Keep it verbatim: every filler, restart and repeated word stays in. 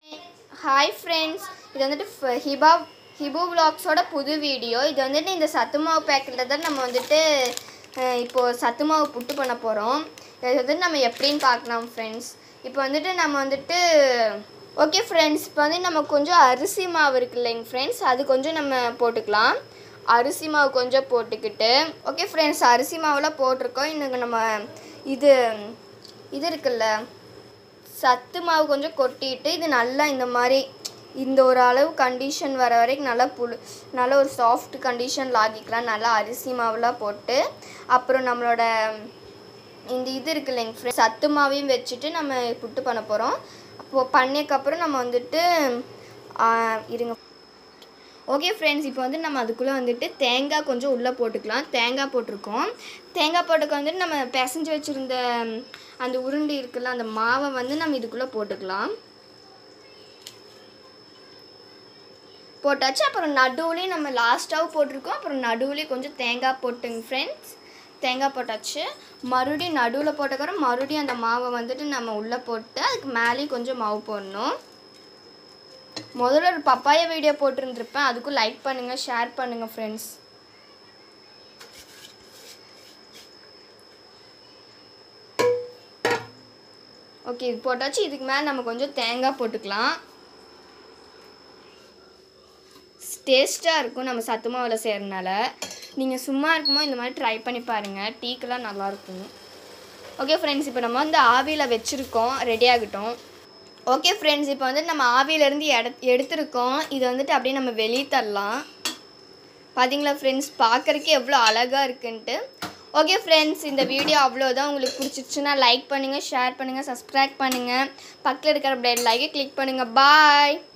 Hi friends, இது வந்துட்டு ஹிபா ஹிபு vlogsோட புது வீடியோ. இது வந்துட்டு இந்த சத்து மாவு பேக்கெட்ல தான் நம்ம வந்துட்டு இப்போ சத்து மாவு புட்டு பண்ண போறோம். இது வந்து நம்ம எப்படின்னு பார்க்கலாம் फ्रेंड्स. இப்போ வந்துட்டு நம்ம வந்துட்டு ஓகே फ्रेंड्स, இப்போ வந்து நம்ம கொஞ்சம் அரிசி மாவு இருக்குல்லைங்க फ्रेंड्स, அது கொஞ்சம் நம்ம போட்டுக்கலாம். அரிசி மாவு கொஞ்சம் போட்டுக்கிட்டு ஓகே फ्रेंड्स, அரிசி மாவுலாம் போட்டுருக்கோம். இன்னும் நம்ம இது இது இருக்குல்ல சத்து மாவு கொஞ்சம் கொட்டிட்டு இது நல்லா இந்த மாதிரி இந்த ஒரு அளவு கண்டிஷன் வர வரைக்கும் நல்லா புழு நல்லா ஒரு சாஃப்ட் கண்டிஷனில் ஆக்கிக்கலாம். நல்லா அரிசி மாவுலாம் போட்டு அப்புறம் நம்மளோட இந்த இது இருக்கு இல்லைங்க ஃப்ரெண்ட்ஸ், சத்து மாவையும் வச்சுட்டு நம்ம புட்டு பண்ண போகிறோம். அப்போது பண்ணதுக்கப்புறம் நம்ம வந்துட்டு இருங்க ஓகே ஃப்ரெண்ட்ஸ், இப்போ வந்து நம்ம அதுக்குள்ளே வந்துட்டு தேங்காய் கொஞ்சம் உள்ளே போட்டுக்கலாம். தேங்காய் போட்டிருக்கோம். தேங்காய் போட்டுக்க வந்துட்டு நம்ம பிசைஞ்சு வச்சுருந்த அந்த உருண்டை இருக்குல்ல, அந்த மாவை வந்து நம்ம இதுக்குள்ளே போட்டுக்கலாம். போட்டாச்சு. அப்புறம் நடுவுலேயும் நம்ம லாஸ்ட்டாகவும் போட்டிருக்கோம். அப்புறம் நடுவுலேயும் கொஞ்சம் தேங்காய் போட்டுங்க ஃப்ரெண்ட்ஸ். தேங்காய் போட்டாச்சு. மறுபடியும் நடுவில் போட்டக்கப்புறம் மறுபடியும் அந்த மாவை வந்துட்டு நம்ம உள்ளே போட்டு அதுக்கு மேலேயும் கொஞ்சம் மாவு போடணும். முதல்ல ஒரு பப்பாயா வீடியோ போட்டிருந்துருப்பேன், அதுக்கும் லைக் பண்ணுங்கள், ஷேர் பண்ணுங்கள் ஃப்ரெண்ட்ஸ். ஓகே, இது போட்டாச்சு. இதுக்கு மேலே நம்ம கொஞ்சம் தேங்காய் போட்டுக்கலாம். டேஸ்ட்டாக இருக்கும் நம்ம சத்து மாவில் செய்கிறதுனால. நீங்கள் சும்மா இருக்கும்போது இந்த மாதிரி ட்ரை பண்ணி பாருங்கள், டீக்கெல்லாம் நல்லாயிருக்கும். ஓகே ஃப்ரெண்ட்ஸ், இப்போ நம்ம வந்து ஆவியில் வச்சுருக்கோம், ரெடி ஆகட்டும். ஓகே ஃப்ரெண்ட்ஸ், இப்போ வந்து நம்ம ஆவியிலேருந்து எடு எடுத்துருக்கோம். இதை வந்துட்டு அப்படியே நம்ம வெளியே தரலாம். பார்த்தீங்களா ஃப்ரெண்ட்ஸ், பார்க்குறதுக்கு எவ்வளோ அழகாக இருக்குன்ட்டு. ஓகே ஃப்ரெண்ட்ஸ், இந்த வீடியோ அவ்வளோதான். உங்களுக்கு பிடிச்சிருச்சுன்னா லைக் பண்ணுங்கள், ஷேர் பண்ணுங்கள், சப்ஸ்கிரைப் பண்ணுங்கள். பக்கத்தில் இருக்கிற பெல் ஐக்கனை கிளிக் பண்ணுங்கள். பாய்.